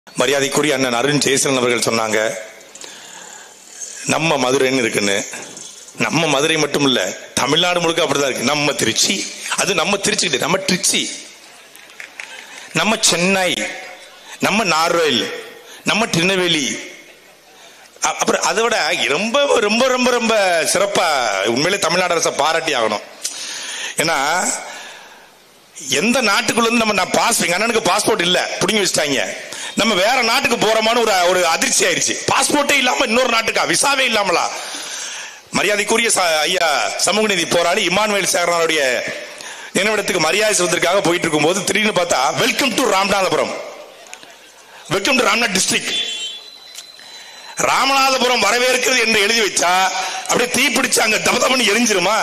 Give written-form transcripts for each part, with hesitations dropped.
மரியாதைக்குரிய அண்ணன் அருண் ஜெயசீலன் அவர்கள் சொன்னாங்க, நம்ம மதுரைன்னு இருக்குன்னு. நம்ம மதுரை மட்டும் இல்ல, தமிழ்நாடு முழுக்க அப்படிதான் இருக்கு. நம்ம திருச்சி, அது நம்ம திருச்சி, நம்ம திருச்சி, நம்ம சென்னை, நம்ம நார்வேல், நம்ம திருநெல்வேலி. அப்புறம் அதை விட ரொம்ப ரொம்ப ரொம்ப ரொம்ப சிறப்பா உண்மையிலே தமிழ்நாடு அரசை பாராட்டி ஆகணும். ஏன்னா எந்த நாட்டுக்குள்ள இருந்து நம்ம எங்க அண்ணனுக்கு பாஸ்போர்ட் இல்ல, புடிங்கி வச்சுட்டாங்க. நம்ம வேற நாட்டுக்கு போறோமான்னு ஒரு அதிர்ச்சி ஆயிடுச்சு. பாஸ்போர்ட்டே இல்லாம இன்னொரு நாட்டுக்கா, விசாவே இல்லாமலா? மரியாதைக்குரிய ஐயா சமூக நீதி போராளி இமானுவேல் சேகரனுடைய நினைவிடத்துக்கு மரியாதை செலுத்துறதுக்காக போயிட்டு இருக்கும் போது திடீர்னு பார்த்தா welcome to Ramanathapuram, welcome to Ramnath district, Ramanathapuram வரவேற்கிறது என்று எழுதி வச்சா அப்படியே தீப்பிடிச்சு அங்க தபதபன்னு எரிஞ்சிருமா?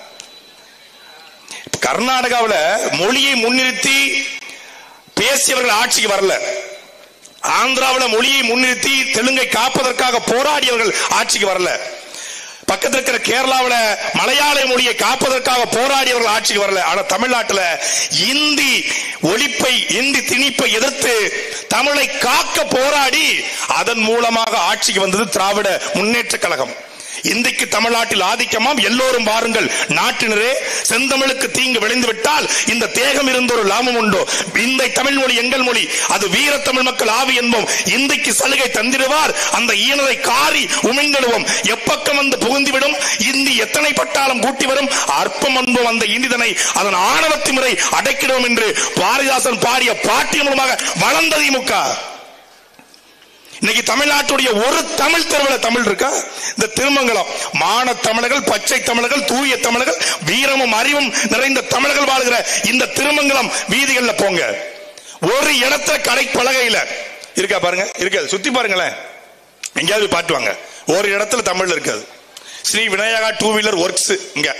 கர்நாடகாவில் மொழியை முன்னிறுத்தி பேசியவர்கள் ஆட்சிக்கு வரல. ஆந்திராவில் மொழியை முன்னிறுத்தி தெலுங்கை காப்பதற்காக போராடியவர்கள் ஆட்சிக்கு வரல. பக்கத்தில் இருக்கிற கேரளாவில் மலையாள மொழியை காப்பதற்காக போராடியவர்கள் ஆட்சிக்கு வரல. ஆனா தமிழ்நாட்டில் இந்தி ஒழிப்பை, இந்தி திணிப்பை எதிர்த்து தமிழை காக்க போராடி அதன் மூலமாக ஆட்சிக்கு வந்தது திராவிட முன்னேற்ற கழகம். இந்திக்கு தமிழ்நாட்டில் ஆதிக்கமாம். எல்லோரும் வாருங்கள் நாட்டினரே, செந்தமிழுக்கு தீங்கு விளைந்து விட்டால் இந்த தேகம் இருந்த ஒரு லாபம் உண்டோ? இந்த தமிழ் மொழி எங்கள் மொழி, அது வீர தமிழ் மக்கள் ஆவி என்போம். இந்திக்கு சலுகை தந்திடுவார், அந்த ஈனரை காரி உமிழ்ந்திடுவோம். எப்பக்கம் வந்து புகுந்துவிடும் இந்தி, எத்தனை பட்டாளம் கூட்டி வரும் அற்பம் என்போம் அந்த இந்திதனை, அதன் ஆணவத்தி முறை அடைக்கிடுவோம் என்று பாரதிதாசன் பாடிய பாட்டின் மூலமாக வளர்ந்த திமுக. இன்னைக்கு தமிழ்நாட்டுடைய ஒரு தமிழ் தெருவில் தமிழ் இருக்கா? இந்த திருமங்கலம் மான தமிழர்கள், பச்சை தமிழர்கள், தூய தமிழர்கள், வீரமும் அறிவும் நிறைந்த தமிழர்கள் வாழ்கிற இந்த திருமங்கலம் வீதிகள்ல போங்க, ஒரு இடத்துல கடை பலகையில இருக்கா பாருங்க, இருக்காது. சுத்தி பாருங்களேன், எங்கேயாவது பாட்டுவாங்க, ஒரு இடத்துல தமிழ் இருக்காது. Sri Vinayaka two wheeler works இங்க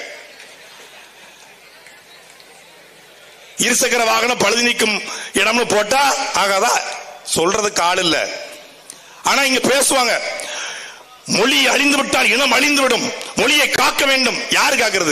இருசக்கர வாகனம் பழுது நீக்கும் இடம்னு போட்டா ஆகாதா? சொல்றதுக்கு ஆள் இல்ல. ஆனா இங்க பேசுவாங்க, மொழி அழிந்து விட்டால் இனம் அழிந்து விடும், மொழியை காக்க வேண்டும். யாரு காக்கிறது?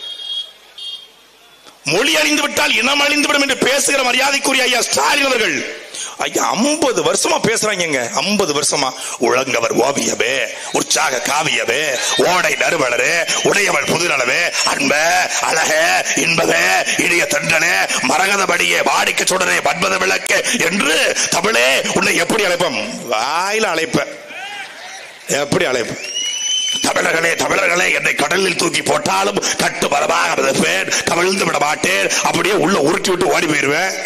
மொழி அழிந்து விட்டால் இனம் அழிந்து விடும் என்று பேசுகிற மரியாதைக்குரிய ஐயா ஸ்டாலின் அவர்கள் ஐயா 50 வருஷமா பேசுறாங்க. 50 வருஷமா உழங்கவர் ஓவியவே, உற்சாக காவியவே, ஓடை நறுவலரே, உடையவள் புதுநலவே, அன்ப அழக இன்பவே, இனிய தண்டனே, மரகதபடியே, வாடிக்க சுடரே, பத்மத விளக்கு என்று தமிழே உன்னை எப்படி அழைப்போம்? வாயில அழைப்ப, எப்படி அழைப்ப? தமிழர்களே தமிழர்களே, என்னை கடலில் தூக்கி போட்டாலும் கட்டு மரமாக மிதப்பேன், கவிழ்ந்து விட மாட்டேன், அப்படியே உள்ள உருட்டி விட்டு ஓடி போயிருவேன்.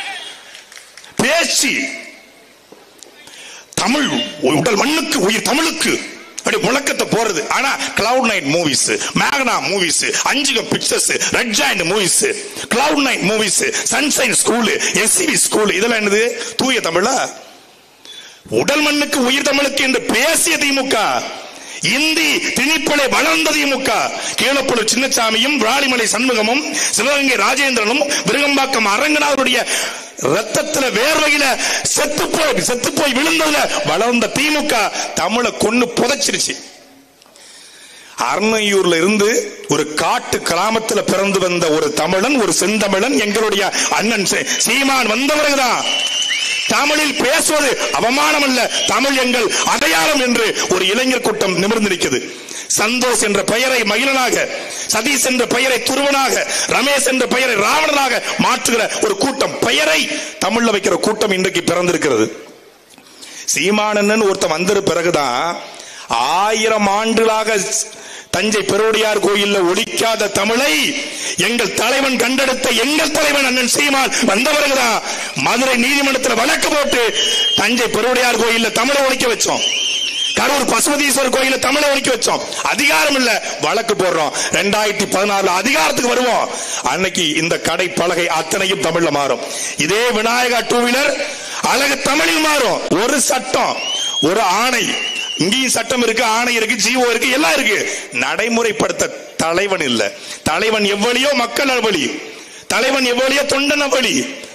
பேசி தமிழ் உடல் மண்ணுக்கு உயிர் தமிழுக்கு அப்படி முழக்கத்தை போறது. ஆனா கிளவுட் நைட் மூவிஸ், மேக்னா movies, Anjugam pictures, red giant movies, cloud night movies, sunshine school, SCV school, இதெல்லாம் என்னது? தூய தமிழா? உடல் மண்ணுக்கு உயிர் தமிழுக்கு என்று பேசிய திமுக, இந்தி திணிப்பலை வளர்ந்த திமுக. கீழப்பழூர் சின்னசாமியும், விராலிமலை சண்முகமும், சிவகங்கை ராஜேந்திரனும், விருகம்பாக்கம் அரங்கநாதருடைய ரத்தத்துல வேர்வையில செத்து போய் விழுந்ததுல வளர்ந்த திமுக தமிழை கொன்னு புதைச்சிருச்சு. அர்ணையூர்ல இருந்து ஒரு காட்டு கிராமத்துல பிறந்து வந்த ஒரு தமிழன், ஒரு செந்தமிழன், எங்களுடைய அண்ணன் சீமான் வந்தவர்கள்தான். தமிழில் பேசுவது அவமானம் அல்ல, தமிழ் எங்கள் அடையாளம் என்று ஒரு இளைஞர் கூட்டம் நிமிர்ந்து நிற்கிறது. சந்தோஷ் என்ற பெயரை மகிழனாக, சதீஷ் என்ற பெயரை துருவனாக, ரமேஷ் என்ற பெயரை ராவணனாக மாற்றுகிற ஒரு கூட்டம், பெயரை தமிழ்ல வைக்கிற கூட்டம் இன்றைக்கு பிறந்திருக்கிறது. சீமானன் ஒருத்தன் வந்த பிறகுதான் 1000 ஆண்டுகளாக தஞ்சை பெருவுடையார் கோயில்ல ஒழிக்காத தமிழை எங்கள் தலைவன் கண்டெடுத்த எங்கள் தலைவன் அண்ணன் சீமான் வந்த பிறகுதான் மதுரை நீதிமன்றத்தில் வழக்கு போட்டு தஞ்சை பெருவுடையார் கோயில்ல தமிழை ஒழிக்க வச்சோம். கரூர் பசுபதீஸ்வரர் கோயில தமிழை ஒழிக்க வச்சோம். அதிகாரம் இல்ல, வழக்கு போடுறோம். 2016 அதிகாரத்துக்கு வருவோம், அன்னைக்கு இந்த கடை பலகை அத்தனையும் தமிழ்ல மாறும். இதே விநாயகா டூ வீலர் அழகு தமிழில் மாறும். ஒரு சட்டம், ஒரு ஆணை, இங்கேயும் சட்டம் இருக்கு, ஆணை இருக்கு, ஜீவோ இருக்கு, எல்லாம் இருக்கு. நடைமுறைப்படுத்த தலைவன் இல்ல. தலைவன் எவ்வளியோ மக்கள் அவ்வளி, தலைவன் எவ்வளியோ தொண்டன் அவ்வளி.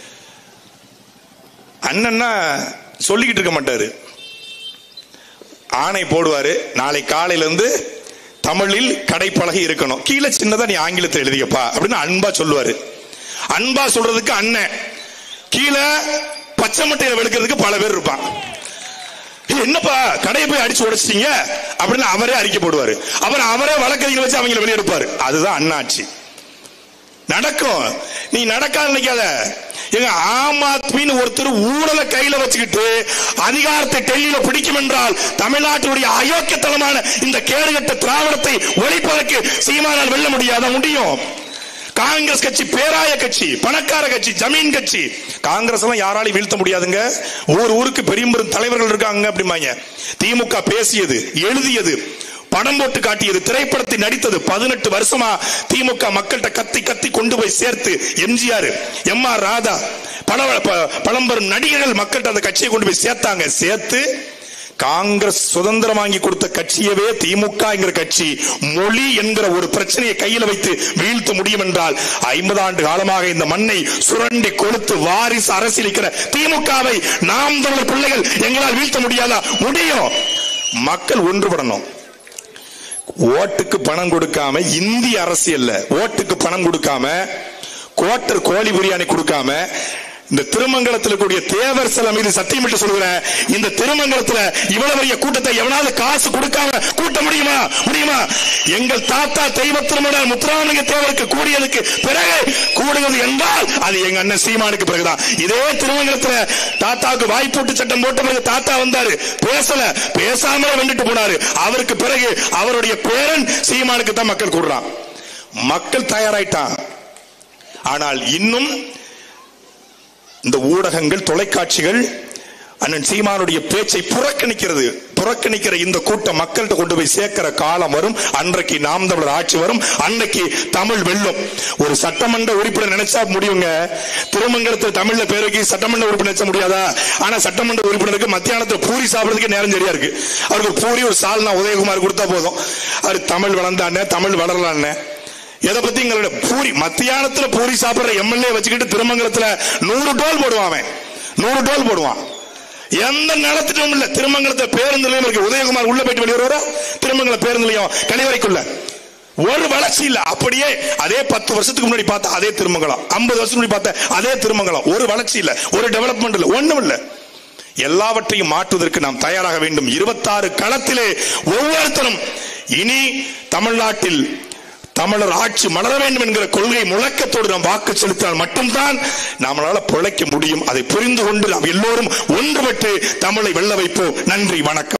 அண்ணன்னா சொல்லிக்கிட்டு இருக்க மாட்டாரு, ஆணை போடுவாரு. நாளை காலையில இருந்து தமிழில் கடைப்பலகை இருக்கணும், கீழே சின்னதா நீ ஆங்கிலத்தை எழுதியப்பா அப்படின்னு அன்பா சொல்லுவாரு. அன்பா சொல்றதுக்கு அண்ணன், கீழே பச்சை மட்டையை வெளுக்கிறதுக்கு பல பேர் இருப்பான். என்னப்பா கடையை போய் அடிச்சு உடைச்சிட்டீங்க அப்படின்னு அவரே அறிக்கை போடுவாரு. அப்புறம் அவரே வழக்கறிஞர் வச்சு அவங்களை வெளியெடுப்பாரு. அதுதான் அண்ணாட்சி நடக்கும். நீ நடக்காத நினைக்காத. எங்க ஆம் ஆத்மின்னு ஒருத்தர் ஊழலை கையில வச்சுக்கிட்டு அதிகாரத்தை டெல்லியில பிடிக்கும் என்றால் தமிழ்நாட்டுடைய அயோக்கியத்தனமான இந்த கேடுகட்ட திராவிடத்தை ஒழிப்பதற்கு சீமானால் வெல்ல முடியாத முடியும். காங்கிரஸ் கட்சி பேராய கட்சி, பணக்கார கட்சி, ஜமீன் கட்சி. காங்கிரஸ் எல்லாம் யாராலையும் வீழ்த்த முடியாதுங்க. ஊருக்கு பெரிய பெரும் தலைவர்கள் இருக்காங்க அப்படிமாங்க. திமுக பேசியது, எழுதியது, படம் போட்டு காட்டியது, திரைப்படத்தை நடித்தது 18 வருஷமா திமுக மக்கள்கிட்ட கத்தி கத்தி கொண்டு போய் சேர்த்து எம்ஜிஆர், எம்.ஆர். ராதா, பழம்பெரும் நடிகர்கள் மக்கள்கிட்ட அந்த கட்சியை கொண்டு போய் சேர்த்தாங்க. சேர்த்து காங்கிரஸ் சுதந்திரம் வாங்கி கொடுத்த கட்சியவே திமுக என்கிற கட்சி மொழி என்கிற ஒரு பிரச்சனையை கையில் வைத்து வீழ்த்த முடியும் என்றால் 50 ஆண்டு காலமாக இந்த மண்ணை சுரண்டி கொளுத்து வாரிசு அரசியலிக்கிற திமுகவை நாம் தமிழர் பிள்ளைகள் எங்களால் வீழ்த்த முடியாதா? முடியும். மக்கள் ஒன்றுபடணும். ஓட்டுக்கு பணம் கொடுக்காம, இந்திய அரசியல்ல ஓட்டுக்கு பணம் கொடுக்காம, கோட்டர் கோழி பிரியாணி கொடுக்காம, இந்த திருமங்கலத்தில் கூடிய தேவர் சிலை மீது சத்தியமிட்டு சொல்கிறேன், இந்த திருமங்கலத்தில் இவ்வளவு பெரிய கூட்டத்தை எவனாவது காசு கொடுக்காம கூட்ட முடியுமா? முடியுமா? எங்கள் தாத்தா தெய்வ திருமண முத்துராமலிங்க தேவருக்கு கூடியதுக்கு பிறகு கூடுவது என்றால் அது எங்க அண்ணன் சீமானுக்கு பிறகுதான். இதே திருமங்கலத்தில் தாத்தாவுக்கு வாய்ப்பூட்டு சட்டம் போட்ட பிறகு தாத்தா வந்தாரு, பேசாமலே வந்துட்டு போனாரு. அவருக்கு பிறகு அவருடைய பேரன் சீமானுக்கு தான் மக்கள் கூடுறான். மக்கள் தயாராயிட்டான். ஆனால் இன்னும் இந்த ஊடகங்கள், தொலைக்காட்சிகள் அண்ணன் சீமானுடைய பேச்சை புறக்கணிக்கிற இந்த கூட்டம் மக்கள்கிட்ட கொண்டு போய் சேர்க்கிற காலம் வரும். அன்றைக்கு நாம் தமிழர் ஆட்சி வரும். அன்னைக்கு தமிழ் வெல்லும். ஒரு சட்டமன்ற உறுப்பினர் நினைச்சா முடியுங்க. திருமங்கலத்தில் தமிழ்ல பேருக்கு சட்டமன்ற உறுப்பினர் நினைச்ச முடியாதா? ஆனா சட்டமன்ற உறுப்பினருக்கு மத்தியானத்தில் பூரி சாப்பிடுறதுக்கு நேரம் சரியா இருக்கு. அவருக்கு பூரி ஒரு சால்னா உதயகுமார் கொடுத்தா போதும். அவர் தமிழ் வளர்ந்தானே, தமிழ் வளரலான்னு. எதை பத்தி எங்களோட பூரி மத்தியானத்துல பூரி சாப்பிடுற எம்எல்ஏ வச்சுக்கிட்டு திருமங்கலத்துல 100 டோல் போடுவான். 100 டோல் போடுவான். எந்த நிலத்திலும் இல்ல. திருமங்கலத்துல பேருந்து நிலையம் இருக்கு. உதயகுமார் உள்ள போயிட்டு வெளியே வருவாரா? திருமங்கல பேருந்து நிலையம் கழிவறைக்குள்ள ஒரு வளர்ச்சி இல்ல. அப்படியே அதே 10 வருஷத்துக்கு முன்னாடி பார்த்த அதே திருமங்கலம், 50 வருஷத்துக்கு முன்னாடி பார்த்த அதே திருமங்கலம். ஒரு வளர்ச்சி இல்ல, ஒரு டெவலப்மெண்ட் இல்ல, ஒண்ணும் இல்ல. எல்லாவற்றையும் மாற்றுவதற்கு நாம் தயாராக வேண்டும். 26 களத்திலே ஒவ்வொருத்தரும் இனி தமிழ்நாட்டில் தமிழர் ஆட்சி மலர வேண்டும் என்கிற கொள்கை முழக்கத்தோடு நாம் வாக்கு செலுத்தினால் மட்டும்தான் நம்மளால பிழைக்க முடியும். அதை புரிந்து கொண்டு நாம் எல்லோரும் ஒன்றுபட்டு தமிழை வெல்ல வைப்போம். நன்றி, வணக்கம்.